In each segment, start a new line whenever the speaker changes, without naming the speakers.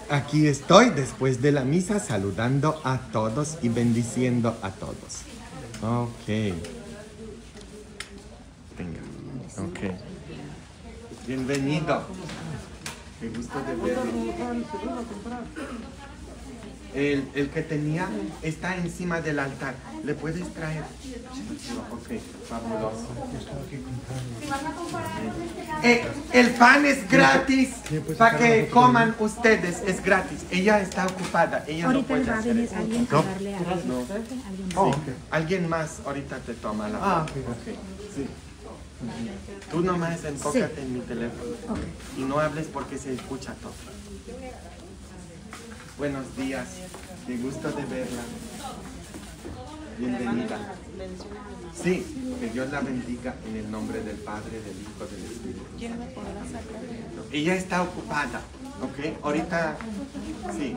Aquí estoy después de la misa saludando a todos y bendiciendo a todos. Ok. Venga. Ok. Bienvenido. Qué gusto de verlo. El que tenía está encima del altar. ¿Le puedes traer? Ok, fabuloso. El pan es gratis para que coman ustedes. Es gratis. Ella está ocupada. Ella no puede hacer eso.
Alguien a darle a alguien.
No.
Oh,
Sí. Alguien más ahorita te toma la foto. Okay. Sí. Tú nomás enfócate en mi teléfono. Y no hables porque se escucha todo. Buenos días, qué gusto de verla. Bienvenida. Sí, que Dios la bendiga en el nombre del Padre, del Hijo, del Espíritu.
¿Quién me podrá sacar?
Ella está ocupada, ¿ok? Ahorita, sí.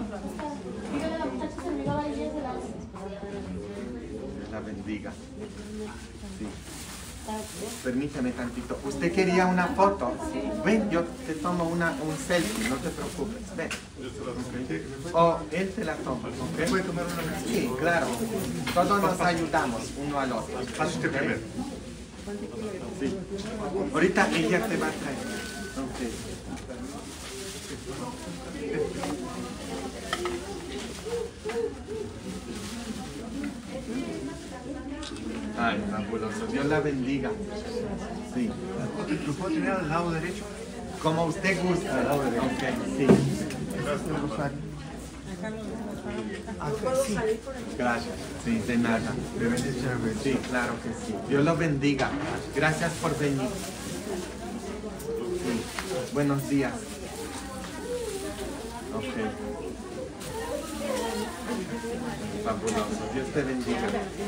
Dios la bendiga. Sí. Permítame tantito. ¿Usted quería una foto? Ven, yo te tomo un selfie, no te preocupes. Ven. Okay. O él te la toma, ¿ok? ¿Puede tomar una? Sí, claro. Todos nos ayudamos uno al otro. ¿Okay? Sí. Ahorita ella te va a traer. Okay. Ay, fabuloso. Dios la bendiga. Sí.
¿Lo puedo tener al lado derecho?
Como usted gusta. Al lado derecho. Ok, sí.
Sí.
Gracias. Sí, de nada. Sí, claro que sí. Dios lo bendiga. Gracias por venir. Sí. Buenos días. Ok. Fabuloso. Dios te bendiga.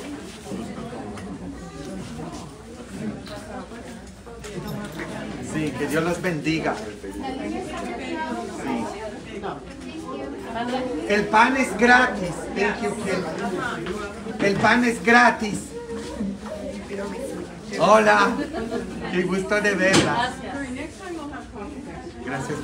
Sí, que Dios los bendiga. Sí. El pan es gratis. Thank you, Kelly. El pan es gratis. Hola. Qué gusto de verla. Gracias.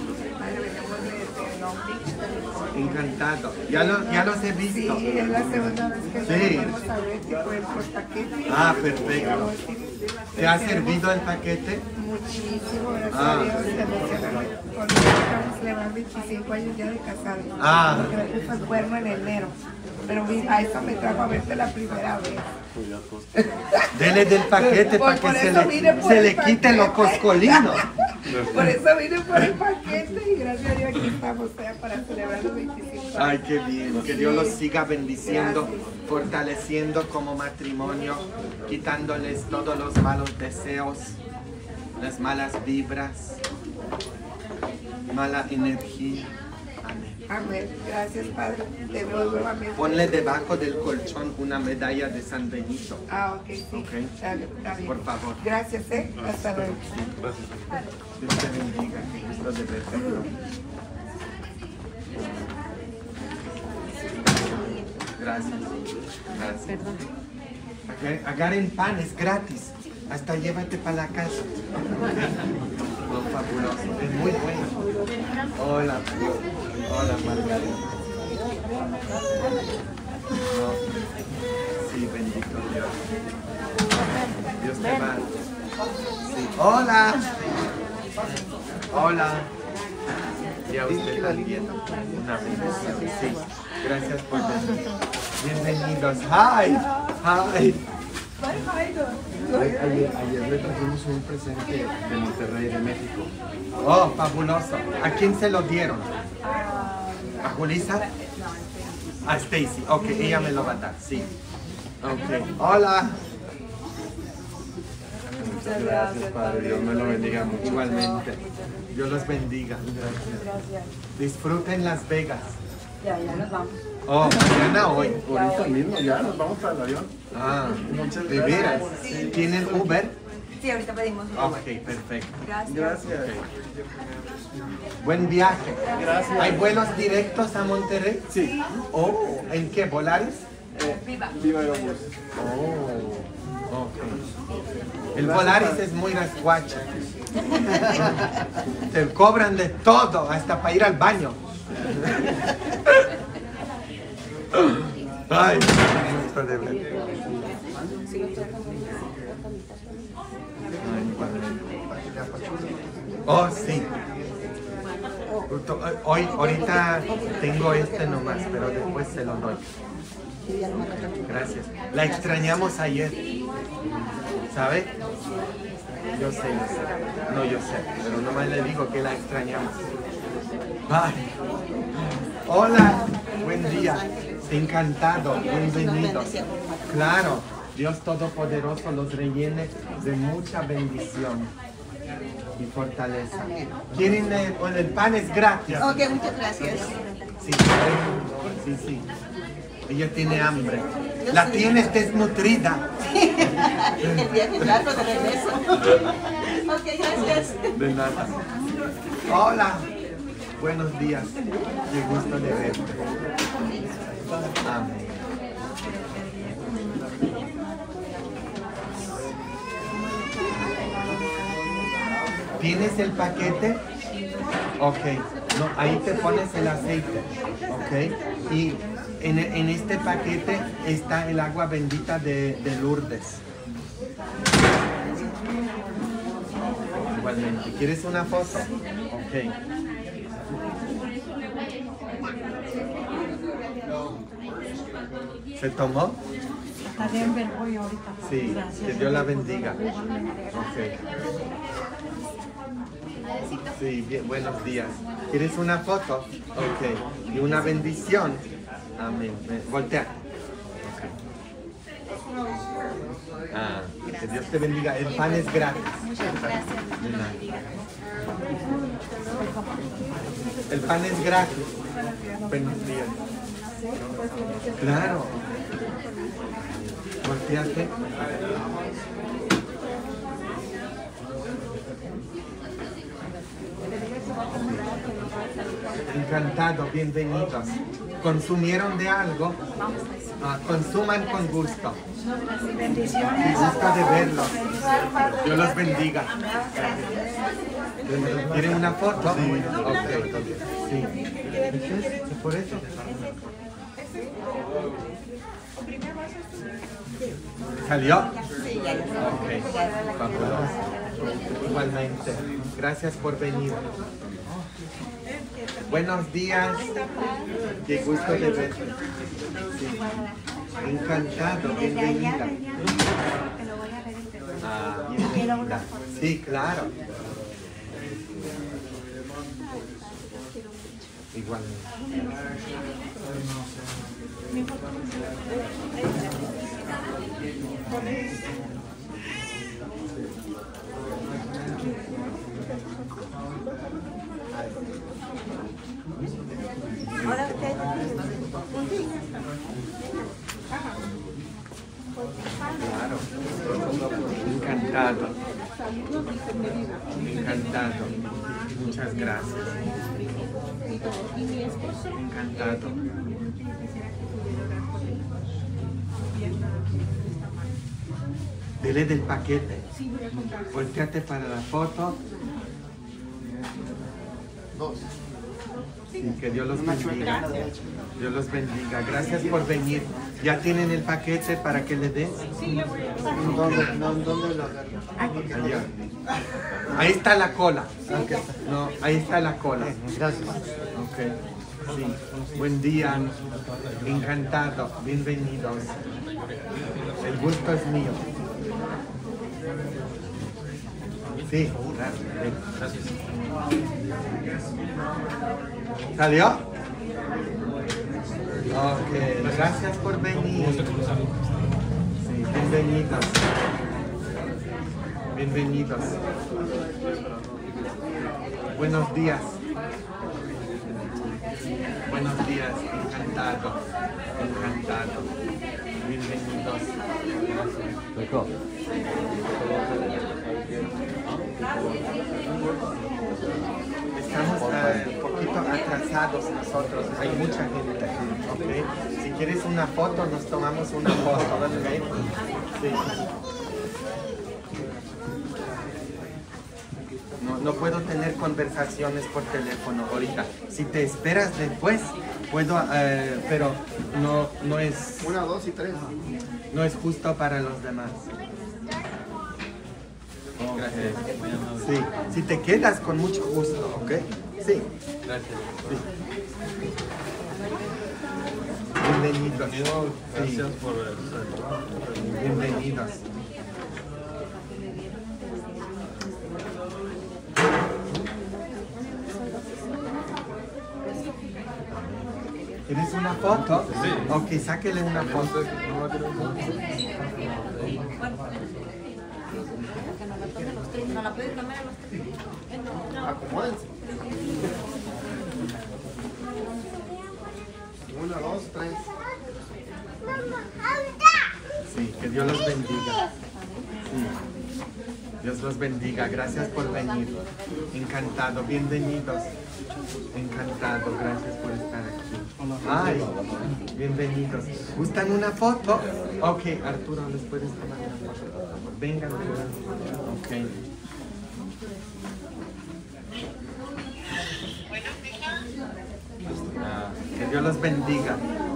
Encantado. Ya los he visto.
Sí, es la segunda vez que
Sí.
vamos a ver tipo el paquete.
Ah, perfecto. ¿Te ha servido el paquete?
Muchísimo, gracias a Dios. Se emociona cuando acabamos de celebrar 25 años ya de casado.
Ah.
Porque me puso el cuerno en enero. Pero a eso me trajo a verte la primera vez.
Dele del paquete para que se le quiten los coscolinos.
Por eso vine por el paquete y gracias a Dios aquí estamos para celebrar los 25 años.
Ay, qué bien. Que Dios los siga bendiciendo, fortaleciendo como matrimonio, quitándoles todos los malos deseos, las malas vibras, mala energía. Amén.
Amén. Gracias, Padre. Te veo nuevamente.
Ponle debajo del colchón una medalla de San Benito.
Ah, ok, sí.
Ok.
Está bien.
Por favor.
Gracias, Hasta luego.
Dios te bendiga. Gusto de verte. Gracias. Gracias. Agarren pan, es gratis. Hasta llévate para la casa. Oh, fabuloso. Es muy bueno. Hola. Hola, Margarita. No. Sí, bendito Dios. Dios te va. Sí. Hola. Hola. Y a usted también. Una bendición. Sí. Gracias por venir. Bienvenidos. Hi. Hi.
Ayer le trajimos un presente de Monterrey, de México.
Oh, fabuloso. ¿A quién se lo dieron? ¿A Julissa? A Stacy. Ok, ella me lo va a dar, sí. Ok. Hola.
Muchas gracias, Padre. Dios me lo bendiga mucho.
Igualmente. Dios los bendiga.
Gracias.
Disfruten Las Vegas.
Ya nos vamos.
Oh, mañana hoy.
Ahorita mismo ya nos vamos para el avión.
Ah,
Muchas
¿de veras?
gracias.
¿Tienen Uber?
Sí, ahorita pedimos.
Ok, perfecto.
Gracias.
Buen viaje.
Gracias.
¿Hay vuelos directos a Monterrey?
Sí.
Oh, ¿en qué? ¿Volaris?
Viva Aerobús.
Oh, ok. El Volaris es muy rascuacho. Te cobran de todo, hasta para ir al baño. Ay, qué gusto de ver. Oh, sí. Ahorita tengo este nomás, pero después se lo doy. Gracias. La extrañamos ayer. ¿Sabe? Yo sé. No, yo sé. Pero nomás le digo que la extrañamos. Ay. Hola. Buen día. Encantado. Bienvenido. Claro. Dios Todopoderoso los rellene de mucha bendición y fortaleza. ¿Quieren el pan? Es gratis.
Ok, muchas gracias.
Sí, sí. Ella tiene hambre. La tienes desnutrida.
El viaje largo de regreso. Ok, gracias.
De nada. Hola. Buenos días. Qué gusto de verte. Amén. ¿Tienes el paquete? Ok. No, ahí te pones el aceite. Ok. Y en este paquete está el agua bendita de Lourdes. Igualmente. ¿Quieres una foto? Ok. ¿Se tomó?
Está bien, pero voy ahorita.
Sí, que Dios la bendiga. Ok. Sí, bien, buenos días. ¿Quieres una foto? Ok. Y una bendición. Amén. Voltea. Okay. Ah, que Dios te bendiga. El pan es gratis.
Muchas gracias.
De nada. El pan es gratis. Buenos días. Claro. Volteate. Encantado, bienvenidos. ¿Consumieron de algo? Consuman con gusto.
Bendiciones.
Gusto de verlos. Dios los bendiga. ¿Quieren una foto? Sí. Ok. Sí. ¿Por eso? ¿Salió? Ok. Fabuloso. Igualmente. Gracias por venir. Buenos días. Qué gusto de verte. Sí. Encantado, bienvenida. Ah, bienvenida. Sí, claro. Igualmente.
Ahora usted.
Claro. Encantado. Encantado. Muchas gracias. Encantado. Dele del paquete. Volteate para la foto. Sí, que Dios los bendiga. Dios los bendiga. Gracias por venir. ¿Ya tienen el paquete para que le des?
¿Dónde lo agarro?
Allá. Ahí está la cola. No, ahí está la cola.
Gracias.
Ok. Sí. Buen día. Encantado. Bienvenidos. El gusto es mío. Sí, gracias. ¿Salió? Ok, gracias por venir. Sí, bienvenidos. Bienvenidos. Buenos días. Buenos días, encantado. Encantado. Bienvenidos. Estamos un poquito atrasados nosotros, hay mucha gente, ¿ok? Si quieres una foto, nos tomamos una foto, ¿ok? Sí. No puedo tener conversaciones por teléfono ahorita. Si te esperas después, puedo, pero no es...
1, 2 y 3.
No es justo para los demás.
Gracias.
Sí, si te quedas con mucho gusto, ¿ok? Sí.
Gracias.
Bienvenidos.
Gracias por
Bienvenidos. ¿Quieres una foto?
Sí.
Ok, sáquele una foto.
¿No la puedes tomar a los tres?
Acomódense. 1, 2, 3.
Sí, que Dios los bendiga. Sí. Dios los bendiga. Gracias por venir. Encantado. Bienvenidos. Encantado. Gracias por estar aquí. Ay, bienvenidos. ¿Gustan una foto? Ok, Arturo, ¿les puedes tomar una foto? Por favor? Vengan. Ok. Que Dios los bendiga.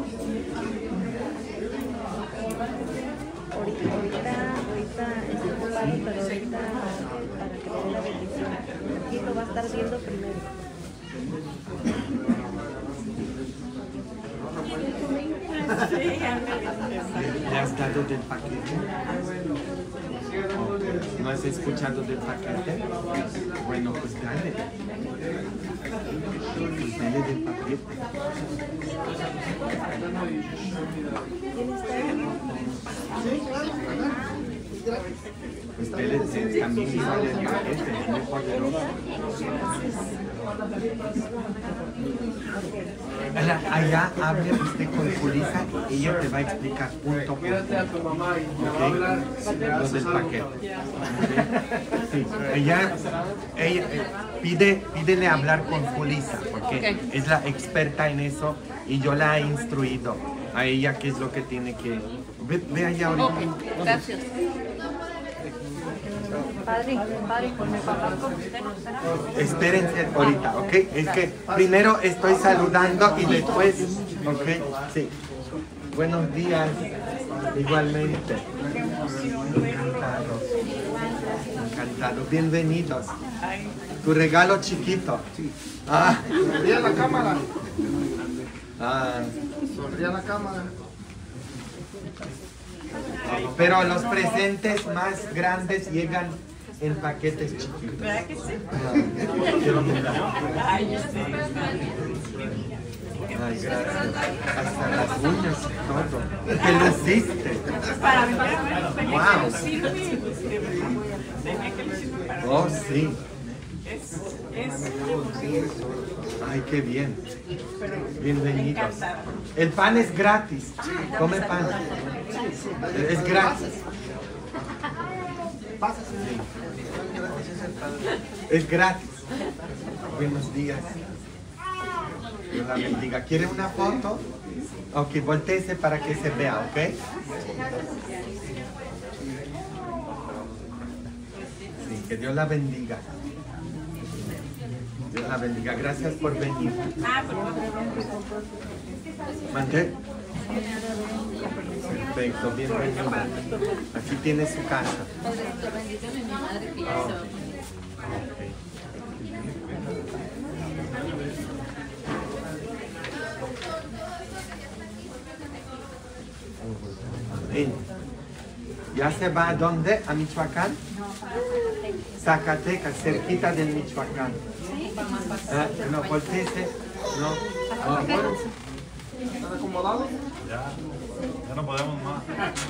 Ahorita estoy ocupado, pero ahorita para que le dé la bendición. Aquí lo va a estar viendo primero.
¿Le has dado del paquete? ¿No has escuchado del paquete? Bueno, pues dale. Pues dale del paquete. Pues dale también sale el paquete, es muy poderoso. Allá hable usted con Julissa y ella te va a explicar punto por punto. ¿Okay? Lo del paquete. ¿Okay? Sí. Ella pídele hablar con Julissa porque es la experta en eso y yo la he instruido a ella qué es lo que tiene que... Ve allá ahorita.
Gracias.
Padre, con mi papá, con usted no estará.
Espérense ahorita, ¿ok? Es que primero estoy saludando y después, ¿ok? Sí. Buenos días, igualmente. Encantados. Encantados. Bienvenidos. Tu regalo chiquito. Ah.
Sonríe a la cámara.
Ah.
Sonríe a la cámara.
Pero los presentes más grandes llegan en paquetes chiquitos.
¿Verdad que sí?
Quiero mirar.
Ay, yo sé.
Ay, gracias. Hasta las uñas y todo. Te luciste.
Para mí,
Wow. Oh, sí. Ay, qué bien. Bienvenidos. El pan es gratis. Come pan. Es gratis. Sí. Es gratis. Buenos días. Dios la bendiga. ¿Quiere una foto? Ok, voltéese para que se vea, ¿ok? Sí, que Dios la bendiga. Dios la bendiga. Gracias por venir. ¿Mandé? Perfecto, bienvenida. Aquí tiene su casa.
La bendición de mi madre que ya hizo.
Amén. ¿Ya se va a dónde? ¿A Michoacán? Zacatecas, cerquita del Michoacán. No, volteese. No.
¿Están acomodados?
Ya no podemos más.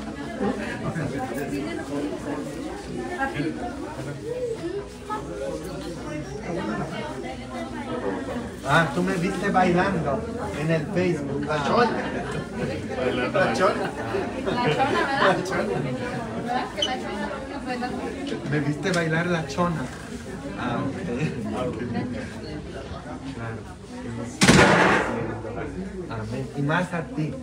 Ah, tú me viste bailando en el Facebook.
La chona. La chona.
La chona, ¿verdad? Que la chona no fue la...
Me viste bailar la chona. Ah, ok. Claro. Amén. Y más a ti.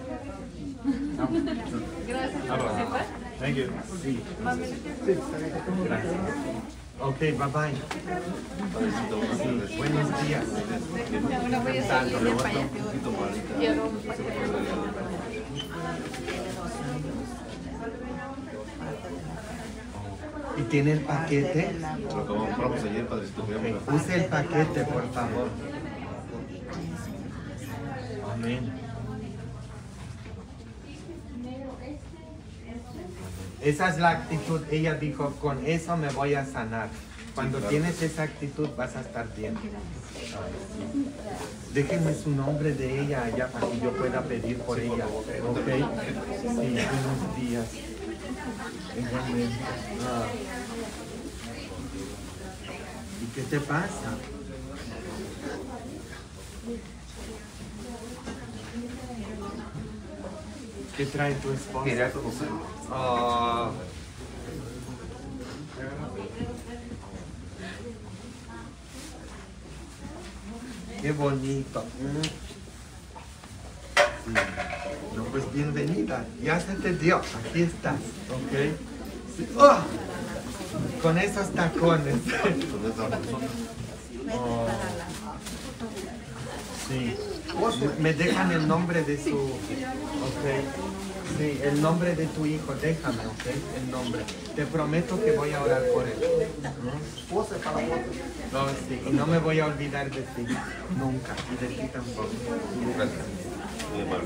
Thank you.
Sí. Gracias. Ok, bye bye. Sí, buenos días.
Ahora voy a salir de para allá. Quiero un paquete.
¿Y tiene el paquete?
Lo que compramos ayer, padrecito.
Use el paquete, por favor. Amén. Esa es la actitud. Ella dijo, con eso me voy a sanar. Cuando tienes esa actitud vas a estar bien. Déjenme su nombre de ella allá para que yo pueda pedir por ella. ¿Ok? Sí, buenos días. Igualmente. ¿Y qué te pasa? ¿Qué trae tu esposa?
Quería conocerlo.
Oh. Qué bonito. Sí. No, pues bienvenida. Ya se te dio. Aquí estás. ¿Ok? Sí. ¡Oh! Con esos tacones. Oh. Sí. Me dejan el nombre de su... Ok. Sí, el nombre de tu hijo, déjame, ¿ok? El nombre. Te prometo que voy a orar por él. No, sí, y no me voy a olvidar de ti, nunca, y de ti tampoco.
Gracias. Muy amable.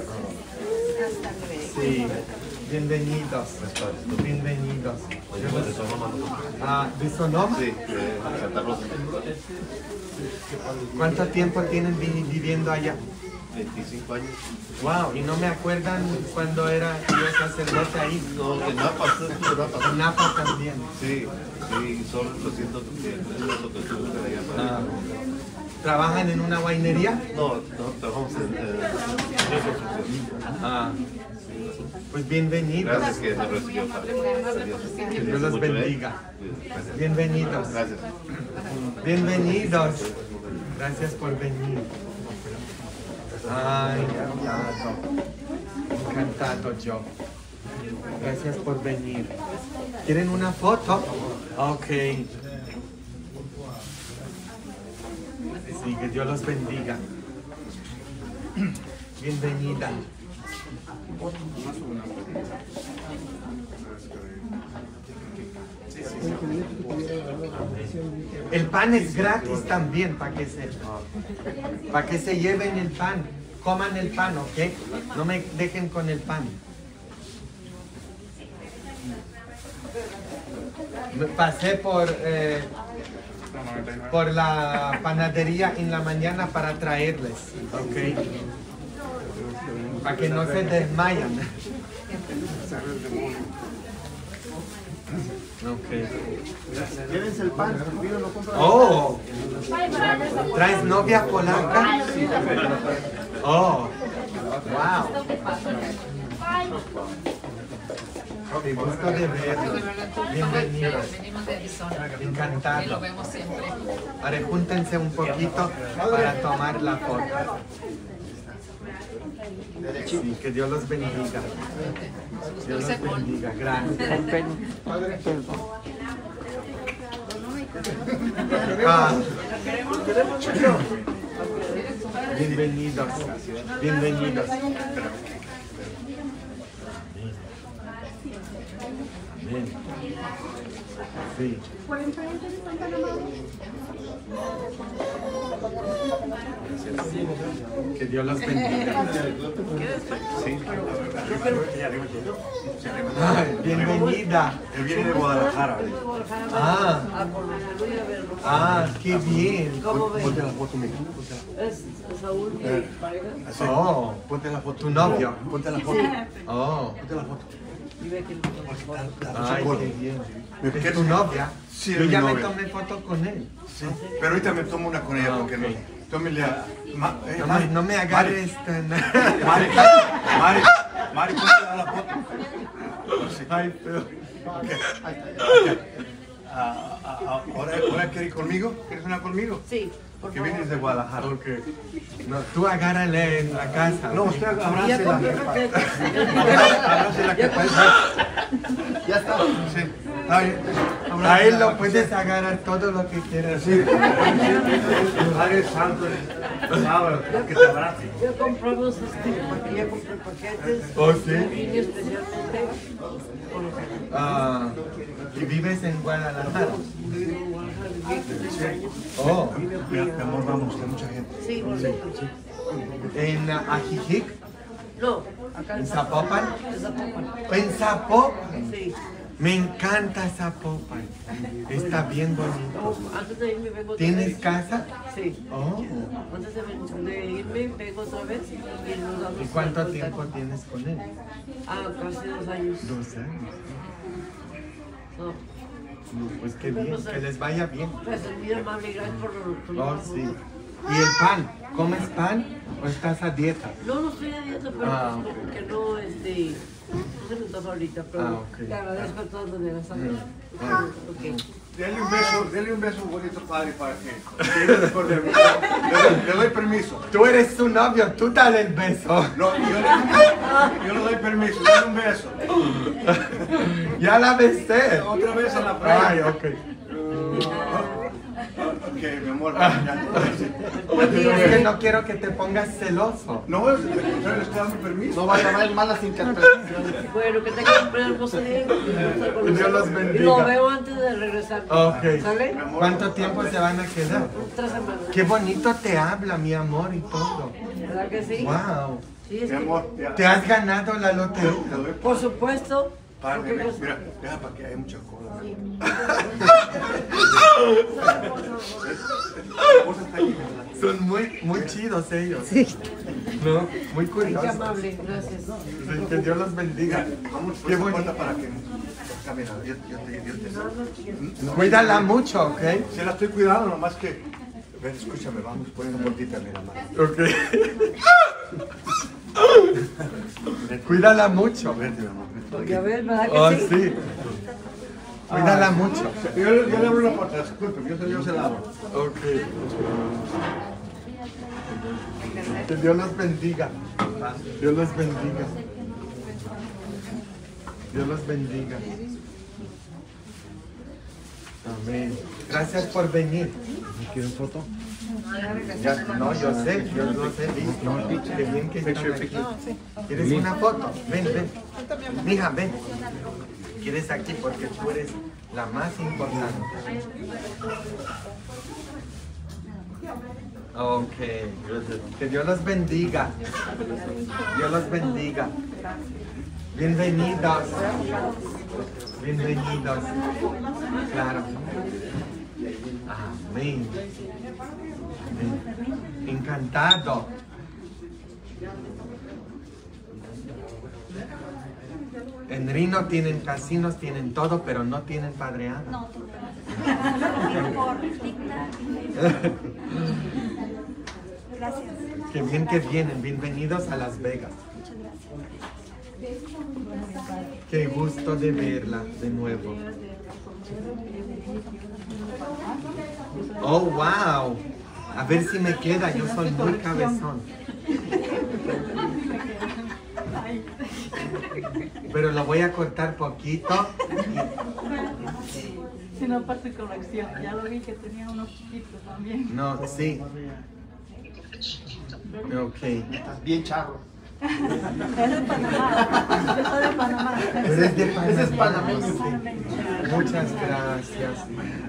Sí, bienvenidos. Bienvenidos.
¿De Sonoma nosotros?
Ah, ¿de Sonoma?
Sí, de Santa Rosa.
¿Cuánto tiempo tienen viviendo allá?
25 años.
Wow, y no me acuerdan cuando era yo sacerdote ahí.
No, de Napa, de Napa.
En Napa también.
Sí, sí, solo lo siento, nosotros estuvimos allá para...
Ah, ¿trabajan en una guainería?
No, trabajamos en
Ah, pues bienvenidos.
Gracias que nos recibió, padre. Adiós.
Que Dios los bendiga.
Gracias.
Bienvenidos.
Gracias.
Bienvenidos. Gracias por venir. Ay, encantado. Encantado yo. Gracias por venir. ¿Quieren una foto? Ok. Sí, que Dios los bendiga. Bienvenida. El pan es gratis también para que se lleven el pan. Coman el pan, ¿ok? No me dejen con el pan. Me pasé por la panadería en la mañana para traerles, ¿ok? Para que no se desmayan. Ok.
Llévense el pan, vino lo compra.
Oh, ¿traes novia polaca? Oh, wow. Qué gusto de verlo. Bienvenidos.
Venimos de Arizona. Y lo
Encantado.
vemos siempre.
Ahora júntense un poquito para tomar la foto. Sí, que Dios los bendiga. Dios los bendiga. Gracias. Ah. Bienvenidos. Bienvenidos. Bien. Sí. Que Dios los bendiga. Sí. Ay, bienvenida.
Él viene de Guadalajara.
Ah, qué bien.
Ponte la foto, mi
Oh,
Ponte la foto.
tu novio.
Ponte la foto.
Oh,
Ponte la foto.
ay, qué bien.
¿Qué
¿Es tu novia?
Sí, es
Yo
mi
ya me
novia.
tomé foto con él.
Sí. Pero ahorita me tomo una con ella porque no. Tómele a...
No me agarres tan...
Mari, ponte a la foto.
Ay, pero...
Ahora quieres ir conmigo. ¿Quieres una conmigo?
Sí.
Porque vienes de Guadalajara.
No, tú agárrale en la casa.
No, usted abrácela. Abrácela que parece.
Ya está.
Sí. Está bien.
A él lo puedes agarrar todo lo que quieras.
Sí. Padre Santo, sábado, que te abrace.
Yo compramos porque ya compré paquetes.
¿Oh, sí?
Niño especialmente.
Ah, ¿y vives en Guadalajara? Oh,
Mi amor, vamos, hay mucha gente.
Sí, bonito.
¿en Ajijic?
No, acá
¿En Zapopan?
en Zapopan.
¿En Zapopan?
Sí.
Me encanta Zapopan. Está bien bonito.
Antes de irme vengo otra
¿Tienes
vez.
casa?
Sí.
Oh.
Antes de irme vengo otra vez y nos damos
¿Y cuánto
cuenta.
tiempo tienes con él?
Ah, casi 2 años.
2 años.
No.
Pues qué bien, que les vaya bien.
Pues muy amable, gracias por
Oh, sí. ¿Y el pan? ¿Comes pan o estás a dieta?
No, no estoy a dieta, pero
Ah,
pues, como que no, no se me antoja ahorita, pero
ok.
te agradezco de todas maneras. Ok.
Dele un beso bonito, padre, para que le doy permiso.
Tú eres su novio, tú dale el beso.
No, yo le doy permiso, dale un beso.
Ya la besé.
Otra vez a la playa.
Ay, ok.
Ok, mi amor, ya.
Es que no quiero que te pongas celoso.
No, le estoy dando permiso.
No vaya a haber malas interpretaciones.
Bueno, que tengan un buen hermoso día.
Dios los bendiga.
Y lo veo antes de regresar.
Ok.
¿Sale?
¿Cuánto tiempo se van a quedar?
3 semanas.
Qué bonito te habla, mi amor, y todo.
¿Verdad que sí?
Wow.
Sí, es
Mi
que,
amor, ya.
¿Te has ganado la lotería?
Te doy
por supuesto.
padre,
porque
mira, deja para que hay mucha cola.
Son muy chidos ellos. Sí. ¿No? Muy
Qué
curiosos.
amable, gracias.
Sí, que Dios los bendiga.
Vamos por
Qué
esa
bonito.
puerta para que camina. Yo te
Cuídala mucho, ¿ok?
Se la estoy cuidando, nomás que. Ven, escúchame, vamos poniendo puertita, mira, mamá.
Ok. Cuídala mucho.
Vente, mi amor. vente.
Porque a ver, ¿verdad que
Oh,
sí?
sí. Cuídala mucho.
Yo le abro la puerta, disculpe, yo se la abro.
Ok. Que Dios los bendiga. Dios los bendiga. Dios los bendiga. Amén. Gracias por venir.
¿Quieren foto?
Ya, no, yo sé, yo los he visto. Qué bien que están aquí. ¿Quieres una foto? Ven, ven. Mija, ven. ¿Quieres aquí? Porque tú eres la más importante. Ok. Que Dios los bendiga. Dios los bendiga. Bienvenidos. Bienvenidos. Claro. Amén. Amén. Encantado. En Rino tienen casinos, tienen todo, pero no tienen padreada.
No, gracias.
Qué bien que vienen. Bienvenidos a Las Vegas. Qué gusto de verla de nuevo. Oh, wow. A ver si me queda. Yo soy muy cabezón. Pero lo voy a cortar poquito.
Si no, parte corrección. Ya lo vi que tenía unos chiquitos también.
No, sí. Ok.
Estás bien charro.
Es de Panamá. Yo soy de Panamá.
Eres de Panamá.
Ese es panameño.
Sí. Muchas gracias.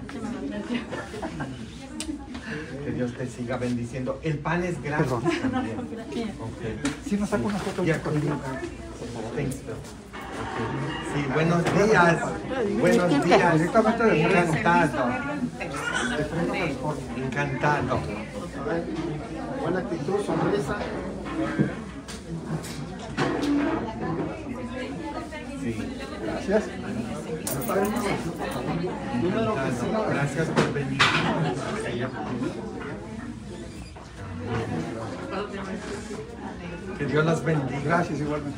Que Dios te siga bendiciendo. El pan es gratis también. Okay.
Sí, nos saco una foto.
Ya, conmigo. Thanks, Bill. Okay. Sí, buenos días. Buenos días. Encantado. Encantado.
Buena actitud, sonrisa.
Sí.
Gracias. Número que sí.
Encantado. Gracias por venir. Que Dios los bendiga.
Gracias igualmente.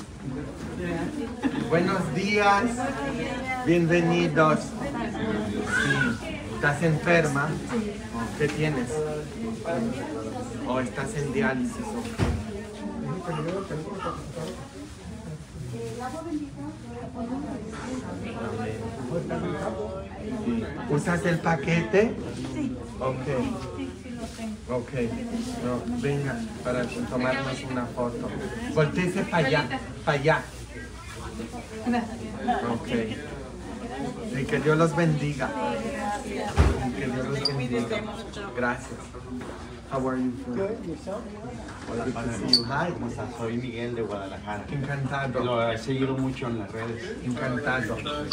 Buenos días. Bienvenidos. Sí. ¿Estás enferma? ¿Qué tienes? ¿O estás en diálisis? Sí. ¿Usas el paquete?
Sí.
Ok.
Sí, lo tengo.
Ok. No, venga, para tomarnos una foto. Voltéese para allá, para allá. Ok. Y que Dios los bendiga. Que Dios los bendiga. Gracias. How are you?
Hola, padre.
Hi.
¿Cómo estás? Soy Miguel de Guadalajara.
Encantado.
Lo he seguido mucho en las redes.
Encantado.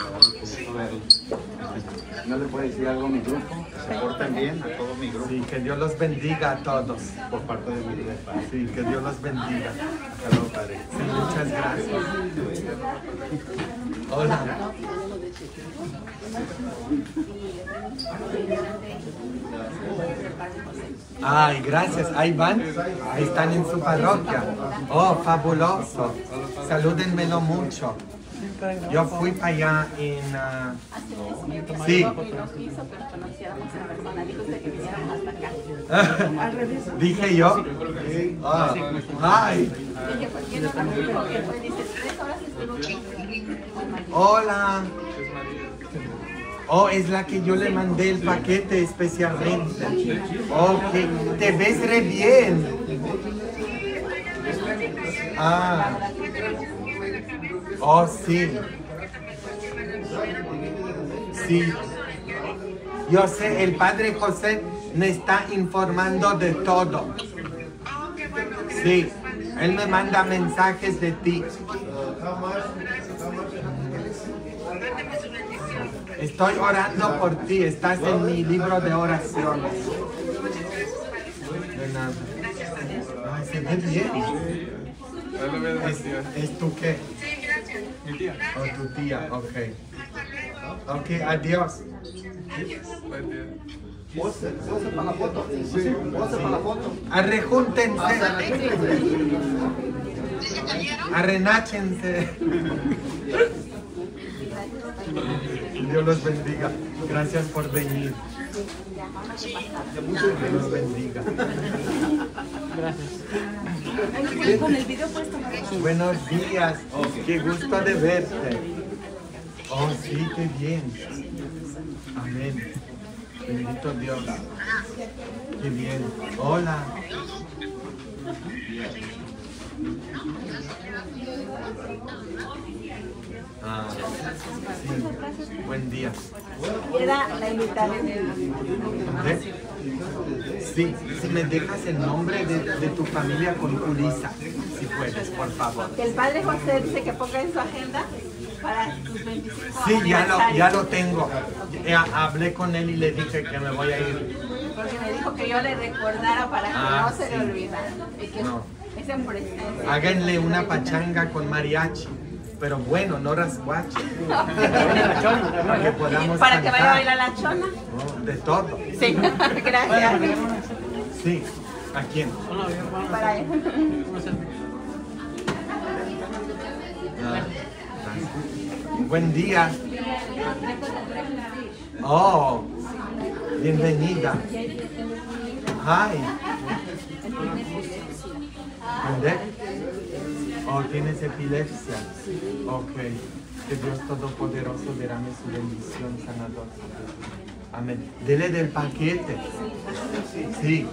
¿No le puedo decir algo a mi grupo? ¿Se portan bien? A todo mi grupo.
Sí, que Dios los bendiga a todos.
Por parte de mi líder, padre.
Sí, que Dios los bendiga.
Hasta luego, padre.
Sí, muchas gracias. Hola. Ay, gracias. Ahí van. Ahí están en su parroquia. Oh, fabuloso. Salúdenmelo mucho. Yo fui para allá en... sí.
No quiso que nos conociéramos en persona. Dijo usted que viniéramos hasta acá.
Dije yo. Ah, ay.
Dije, ¿por qué no también dijo que fue? Dice, 3 horas estuvo.
Hola. Oh, es la que yo le mandé el paquete especialmente. Ok, te ves re bien. Ah. Oh, sí. Sí. Yo sé, el Padre José me está informando de todo. Sí, él me manda mensajes de ti. Estoy orando por ti, estás en mi libro de oraciones. De nada. Ay, se ve bien. ¿Es tu qué?
Mi tía.
Oh, tu tía, ok. Ok, adiós.
¿Pose para la foto? Sí, pose para la foto.
Arrejúntense. Arrenáchense. Dios los bendiga. Gracias por venir. Dios los bendiga.
Con el video puesto.
Buenos días. Qué gusto de verte. Oh, sí, qué bien. Amén. Bendito Dios. Qué bien. Hola. Ah, sí. Buen día.
Era la invitada.
¿Eh? Sí, si me dejas el nombre de tu familia con Ulisa, si puedes, por favor.
Que el Padre José dice que ponga en su agenda para sus 25
Sí, ya
aniversarios.
lo tengo. Hablé con él y le dije que me voy a ir.
Porque me dijo que yo le recordara para que
Ah,
no se le
sí.
olvidara. Y que
No.
es en presencia.
Háganle una pachanga con mariachi, pero bueno, no rasguache. Para que podamos
Para que vaya a
cantar.
bailar la chona.
No, de todo.
Sí, gracias.
Sí. ¿A quién?
Para él.
Ah, gracias. Buen día. Oh, bienvenida. Hi. ¿Dónde? Oh, tienes epilepsia. Ok. Que Dios Todopoderoso derrame su bendición sanadora. Amén. Dele del paquete. Sí.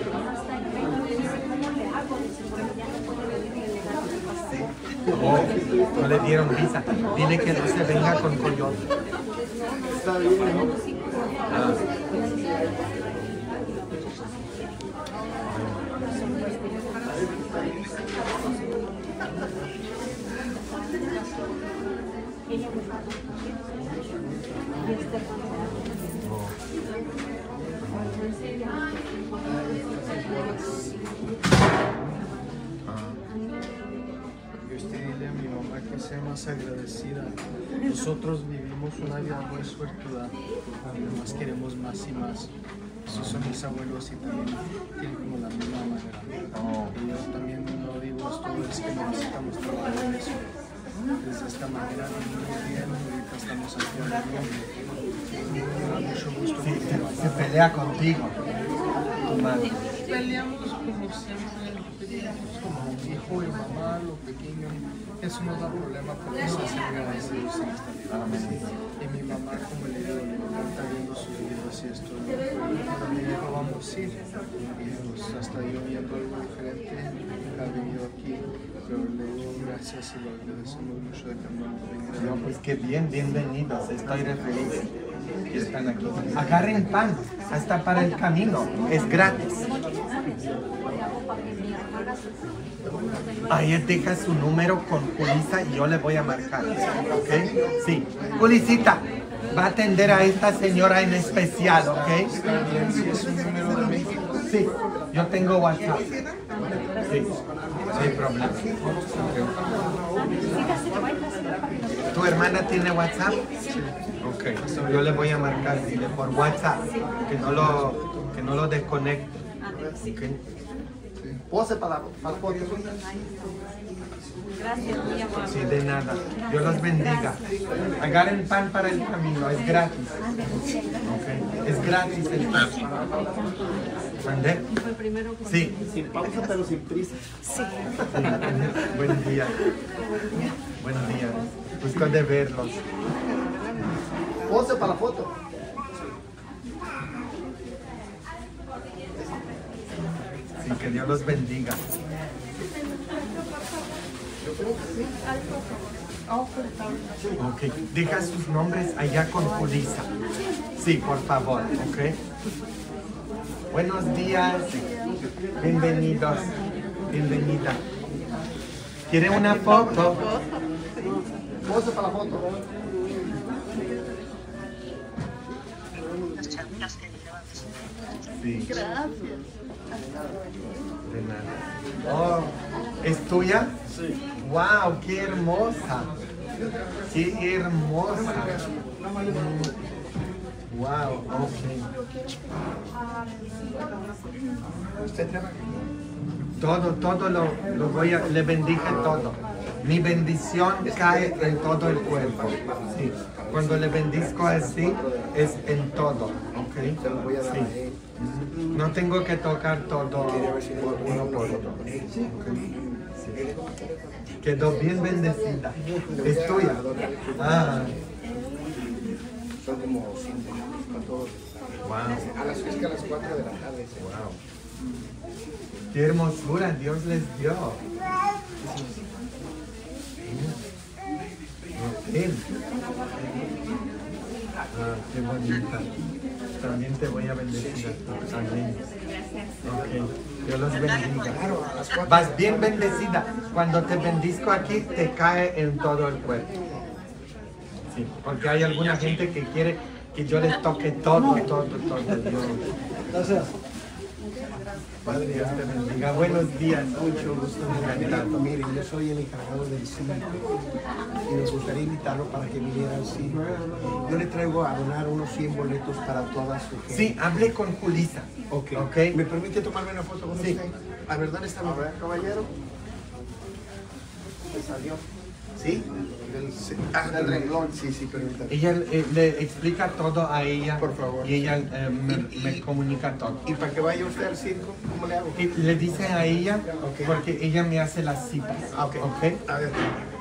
Oh, no le dieron visa. Dile que no se venga con coyote. Ah.
Y usted dile a mi mamá que sea más agradecida. Nosotros vivimos una vida muy suertuda, además queremos más y más. Esos son mis abuelos y también tienen como la misma manera. Y yo también lo digo, esto es que necesitamos trabajar en eso. Desde esta manera vivimos bien, ahorita estamos aquí hablando. Me da mucho gusto.
Sí, se pelea contigo. Tu madre.
Peleamos como siempre. pedimos como hijo y mamá, lo pequeño. Eso no da problema porque eso es agradecidos en esta vida. Y mi mamá, como le digo, le encanta viendo sus videos y esto. Pero me dijo, vamos a ir. Y pues hasta yo viendo algo diferente, ha venido aquí. Pero le digo gracias y lo agradecemos mucho de que no venga.
No, pues qué bien, bienvenidos, estoy re feliz que están aquí. Agarren pan, hasta para el camino, es gratis. Ahí deja su número con Julissa y yo le voy a marcar, ¿ok? Sí, Julisita, va a atender a esta señora en especial, ¿ok?
Si es un número de México.
Sí, yo tengo WhatsApp. Sí, no hay problema. ¿Tu hermana tiene WhatsApp? Ok, yo le voy a marcar dile, por WhatsApp, que no lo desconecte. Okay.
Pose para la foto.
Gracias, muy amable.
Sí, de nada. Dios los bendiga. Agarren pan para el camino, es gratis. Okay. Es gratis el pan. ¿Mandé? Sí.
Sin pausa, pero sin prisa.
Sí. Buen día. Buen día. Gusto de verlos.
Pose para la foto.
Sí, que Dios los bendiga. Ok, deja sus nombres allá con Julissa. Sí, por favor, ok. Buenos días, bienvenidos, bienvenida. ¿Quiere una foto?
Pose para la foto.
Sí. Gracias. De nada. Oh, ¿es tuya? Sí. Wow, qué hermosa. Qué hermosa. Wow, ok. Todo lo voy a, le bendije todo. Mi bendición cae en todo el cuerpo. Sí. Cuando le bendizco así, es en todo. ¿Ok? Sí. No tengo que tocar todo uno por uno. Okay. Sí. Quedó bien bendecida. Es tuya. Ah.
Son como 100 para todos.
Wow.
A las 4 de la tarde.
Wow. Qué hermosura Dios les dio. Ah, qué bonita. También te voy a bendecir. Amén. Ok, Dios los bendiga. Vas bien bendecida. Cuando te bendizco aquí, te cae en todo el cuerpo. Sí, porque hay alguna gente que quiere que yo les toque todo. Dios.
Gracias.
Padre, Dios te bendiga. Buenos días. Mucho gusto.
Miren, yo soy el encargado del cine y nos gustaría invitarlo para que viniera al cine. Yo le traigo a donar unos 100 boletos para toda su gente.
Sí, hablé con Julissa.
Ok. ¿Me permite tomarme una foto con usted? A ver, ¿dónde está mi caballero? ¿Me salió? ¿Sí? Del renglón, sí, permítame.
Ella le explica todo a ella.
Por favor.
Y ella me comunica todo.
¿Y para que vaya usted al circo, cómo le hago?
Y le dice a ella, porque ella me hace las citas.
Ok. A ver.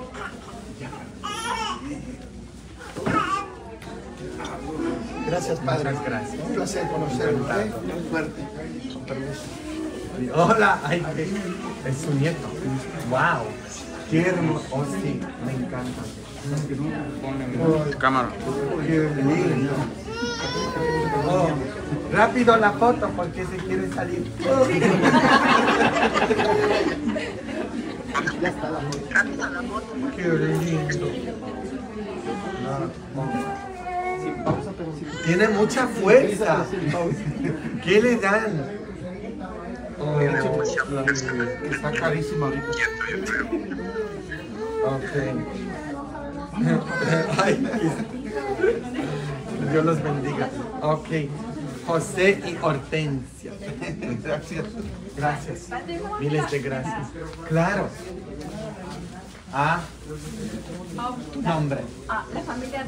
Gracias, padre.
Muchas gracias.
Un placer conocerlo. Muy fuerte. Con permiso.
Hola, ay, es su nieto. Wow, qué hermoso. Oh, sí, me encanta.
Cámara.
Qué lindo. Oh, rápido la foto porque se quiere salir.
Ya está la foto.
Qué lindo.
Sin pausa, pero sin pausa.
Tiene mucha fuerza. ¿Qué le dan? Oh, está carísimo ahorita. Ok. Ay, Dios los bendiga. Ok. José y Hortensia. Gracias. Gracias. Miles de gracias. Claro. Ah, tu nombre.
La familia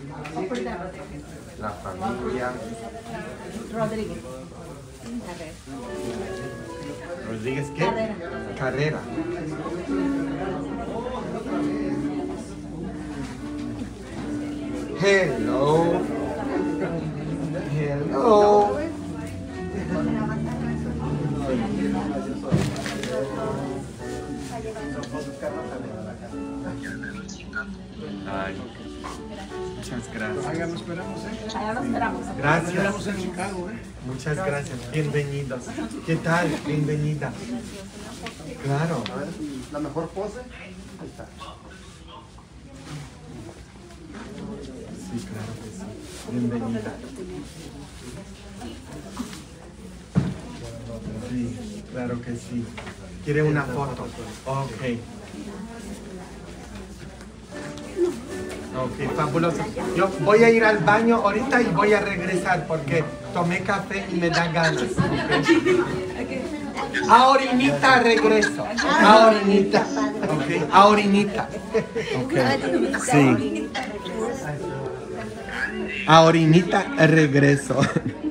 La familia
Rodríguez.
Rodríguez, ¿qué? Carrera. Hello. Hello. Ay, muchas gracias.
Allá lo esperamos, ¿eh?
Allá lo esperamos.
Gracias.
Nos vemos en Chicago, ¿eh?
Muchas gracias. Bienvenidos. ¿Qué tal? Bienvenida. Claro.
A ver, la mejor pose. Ahí está.
Sí, claro que sí. Bienvenida. Sí, claro que sí. ¿Quiere una foto? Ok. Ok, fabuloso. Yo voy a ir al baño ahorita y voy a regresar porque tomé café y me da ganas. ¿Okay? Ahorita regreso. Ahorita. Ok, ahorita. Ok. Sí. Ahorita regreso.